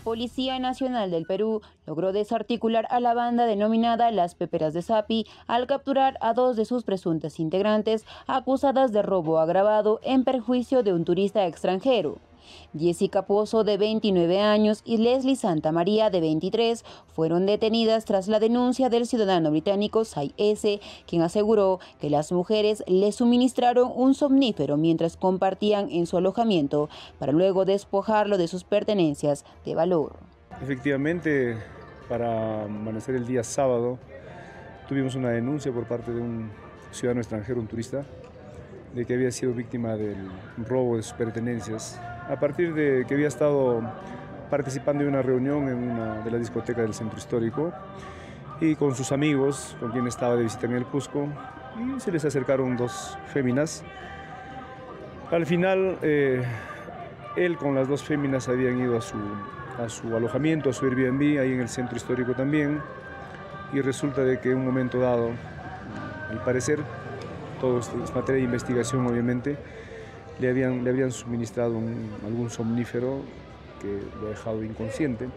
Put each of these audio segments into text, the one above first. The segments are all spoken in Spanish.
Policía Nacional del Perú logró desarticular a la banda denominada Las Peperas de Sapi al capturar a dos de sus presuntas integrantes acusadas de robo agravado en perjuicio de un turista extranjero. Jessica Pozo, de 29 años, y Leslie Santa María, de 23, fueron detenidas tras la denuncia del ciudadano británico Sai S., quien aseguró que las mujeres le suministraron un somnífero mientras compartían en su alojamiento para luego despojarlo de sus pertenencias de valor. Efectivamente, para amanecer el día sábado, tuvimos una denuncia por parte de un ciudadano extranjero, un turista, de que había sido víctima del robo de sus pertenencias, a partir de que había estado participando de una reunión en una de las discotecas del centro histórico y con sus amigos, con quienes estaba de visita en el Cusco, y se les acercaron dos féminas. Al final, él con las dos féminas habían ido a su alojamiento, a su Airbnb, ahí en el centro histórico también, y resulta de que en un momento dado, al parecer, todo esto es materia de investigación obviamente, le habían suministrado algún somnífero que lo ha dejado inconsciente.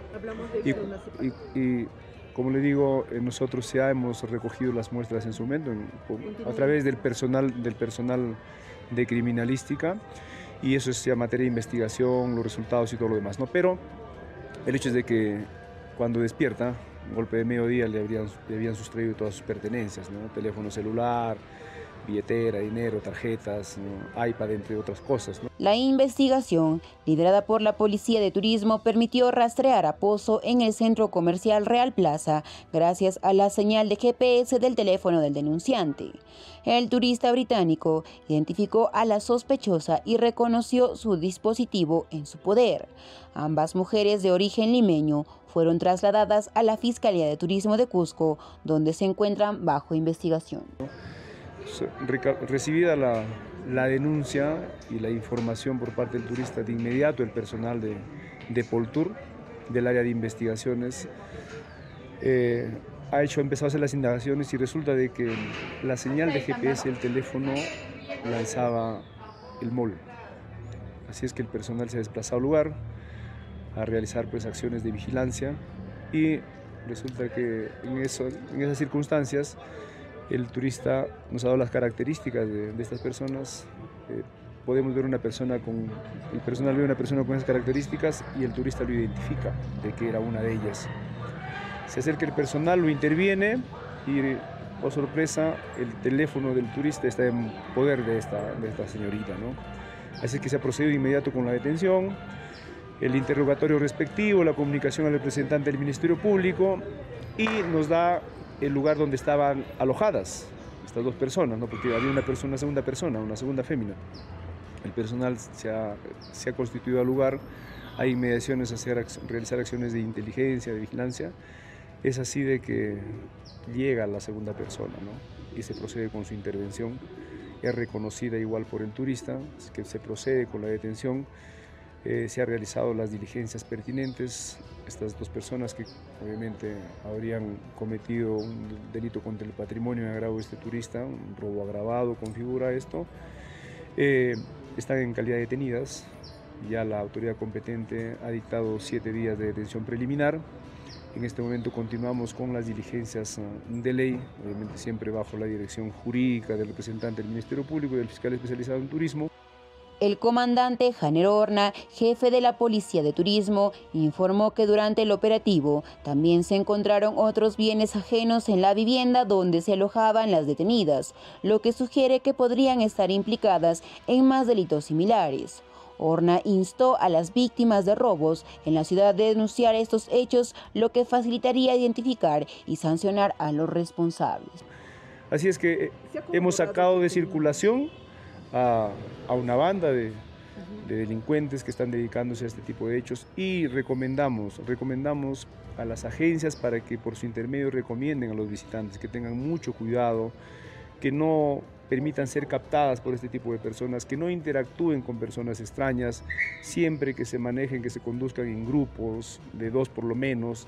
Y como le digo, nosotros ya hemos recogido las muestras en su momento a través del personal de criminalística, y eso es ya materia de investigación, los resultados y todo lo demás, ¿no? Pero el hecho es de que cuando despierta, un golpe de mediodía, le habían sustraído todas sus pertenencias, ¿no? Teléfono celular, billetera, dinero, tarjetas, ¿no? iPad, entre otras cosas, ¿no? La investigación, liderada por la Policía de Turismo, permitió rastrear a Pozo en el centro comercial Real Plaza, gracias a la señal de GPS del teléfono del denunciante. El turista británico identificó a la sospechosa y reconoció su dispositivo en su poder. Ambas mujeres de origen limeño fueron trasladadas a la Fiscalía de Turismo de Cusco, donde se encuentran bajo investigación. Recibida la denuncia y la información por parte del turista, de inmediato el personal de Poltur, del área de investigaciones, ha empezado a hacer las indagaciones, y resulta de que la señal de GPS del teléfono lanzaba el mall. Así es que el personal se ha desplazado al lugar a realizar pues acciones de vigilancia, y resulta que en esas circunstancias el turista nos ha dado las características de estas personas. Podemos ver el personal ve una persona con esas características y el turista lo identifica de que era una de ellas. Se acerca el personal, lo interviene y, oh sorpresa, el teléfono del turista está en poder de esta señorita, ¿no? Así que se ha procedido de inmediato con la detención, el interrogatorio respectivo, la comunicación al representante del Ministerio Público, y nos da el lugar donde estaban alojadas estas dos personas, ¿no? Porque había una segunda fémina. El personal se ha constituido al lugar, hay inmediaciones a realizar acciones de inteligencia, de vigilancia. Es así de que llega la segunda persona, ¿no? Y se procede con su intervención. Es reconocida igual por el turista, es que se procede con la detención. Se han realizado las diligencias pertinentes. Estas dos personas, que obviamente habrían cometido un delito contra el patrimonio en agravo de este turista, un robo agravado, configura esto, están en calidad de detenidas. Ya la autoridad competente ha dictado 7 días de detención preliminar. En este momento continuamos con las diligencias de ley, obviamente siempre bajo la dirección jurídica del representante del Ministerio Público y del fiscal especializado en turismo. El comandante Janer Horna, jefe de la Policía de Turismo, informó que durante el operativo también se encontraron otros bienes ajenos en la vivienda donde se alojaban las detenidas, lo que sugiere que podrían estar implicadas en más delitos similares. Horna instó a las víctimas de robos en la ciudad de denunciar estos hechos, lo que facilitaría identificar y sancionar a los responsables. Así es que hemos sacado de circulación a una banda de delincuentes que están dedicándose a este tipo de hechos, y recomendamos a las agencias para que por su intermedio recomienden a los visitantes que tengan mucho cuidado, que no permitan ser captadas por este tipo de personas, que no interactúen con personas extrañas, siempre que se manejen, que se conduzcan en grupos de 2 por lo menos,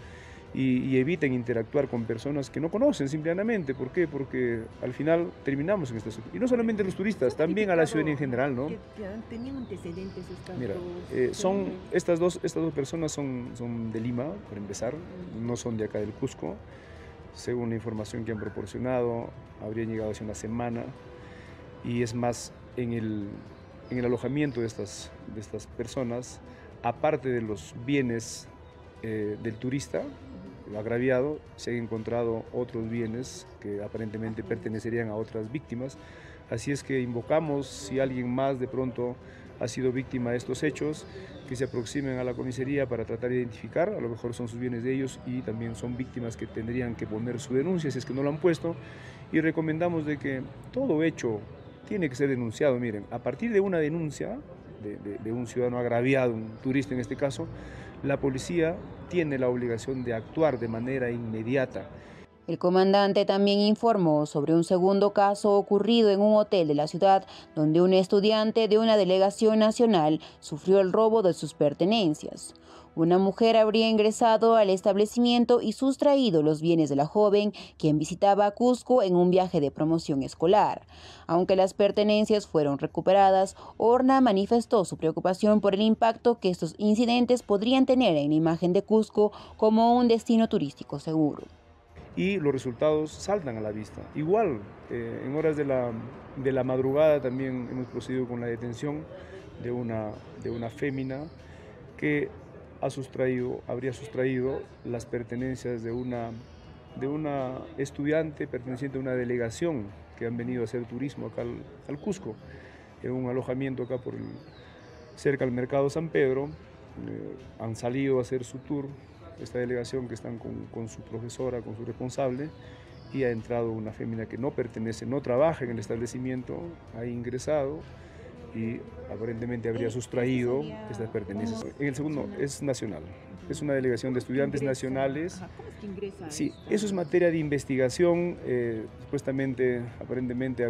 y eviten interactuar con personas que no conocen simplemente. ¿Por qué? Porque al final terminamos en esta situación. Y no solamente los turistas, también a la ciudadanía en general, ¿no? Que han tenido antecedentes estos Mira, casos. estas dos personas son de Lima, por empezar, no son de acá del Cusco. Según la información que han proporcionado, habrían llegado hace una semana. Y es más, en el alojamiento de estas personas, aparte de los bienes del turista agraviado, se han encontrado otros bienes que aparentemente pertenecerían a otras víctimas. Así es que invocamos, si alguien más de pronto ha sido víctima de estos hechos, que se aproximen a la comisaría para tratar de identificar, a lo mejor son sus bienes de ellos y también son víctimas que tendrían que poner su denuncia si es que no lo han puesto, y recomendamos de que todo hecho tiene que ser denunciado. Miren, a partir de una denuncia de un ciudadano agraviado, un turista en este caso, la policía tiene la obligación de actuar de manera inmediata. El comandante también informó sobre un segundo caso ocurrido en un hotel de la ciudad, donde un estudiante de una delegación nacional sufrió el robo de sus pertenencias. Una mujer habría ingresado al establecimiento y sustraído los bienes de la joven, quien visitaba Cusco en un viaje de promoción escolar. Aunque las pertenencias fueron recuperadas, Horna manifestó su preocupación por el impacto que estos incidentes podrían tener en la imagen de Cusco como un destino turístico seguro. Y los resultados saltan a la vista. Igual, en horas de la madrugada también hemos procedido con la detención de una fémina que habría sustraído las pertenencias de una estudiante perteneciente a una delegación que han venido a hacer turismo acá al Cusco, en un alojamiento acá cerca del Mercado San Pedro. Han salido a hacer su tour, esta delegación que están con su profesora, con su responsable, y ha entrado una fémina que no pertenece, no trabaja en el establecimiento, ha ingresado y aparentemente habría sustraído estas pertenencias. En el segundo es nacional, es una delegación de estudiantes nacionales. ¿Cómo es que ingresa? Sí, eso es materia de investigación. Supuestamente, aparentemente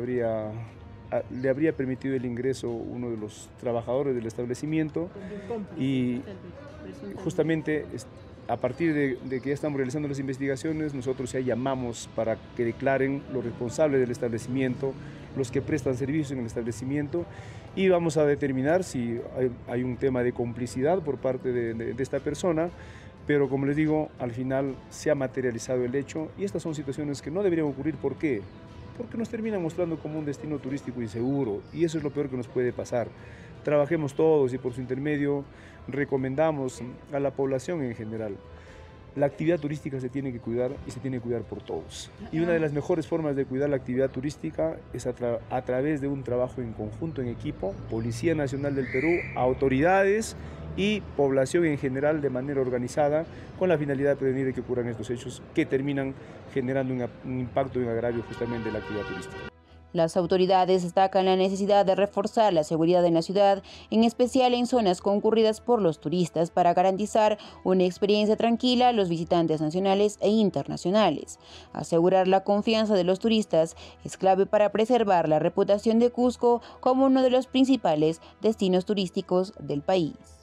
le habría permitido el ingreso uno de los trabajadores del establecimiento y justamente a partir de que ya estamos realizando las investigaciones, nosotros ya llamamos para que declaren los responsables del establecimiento, los que prestan servicios en el establecimiento, y vamos a determinar si hay un tema de complicidad por parte de esta persona, pero como les digo, al final se ha materializado el hecho y estas son situaciones que no deberían ocurrir. ¿Por qué? Porque nos terminan mostrando como un destino turístico inseguro y eso es lo peor que nos puede pasar. Trabajemos todos y por su intermedio recomendamos a la población en general. La actividad turística se tiene que cuidar y se tiene que cuidar por todos. Y una de las mejores formas de cuidar la actividad turística es a través de un trabajo en conjunto, en equipo, Policía Nacional del Perú, autoridades y población en general de manera organizada, con la finalidad de prevenir que ocurran estos hechos que terminan generando un impacto y un agravio justamente de la actividad turística. Las autoridades destacan la necesidad de reforzar la seguridad en la ciudad, en especial en zonas concurridas por los turistas, para garantizar una experiencia tranquila a los visitantes nacionales e internacionales. Asegurar la confianza de los turistas es clave para preservar la reputación de Cusco como uno de los principales destinos turísticos del país.